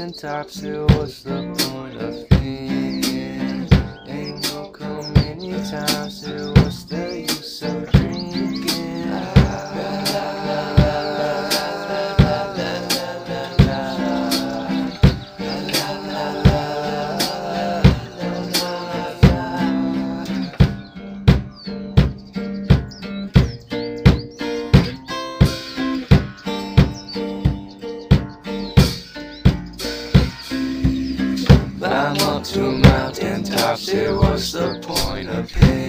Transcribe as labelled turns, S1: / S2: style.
S1: mountaintop, so what's the point of thinking? Ain't no come anytime, so what's the use of drinking? Climb up to mountaintops, say what's the point of pain?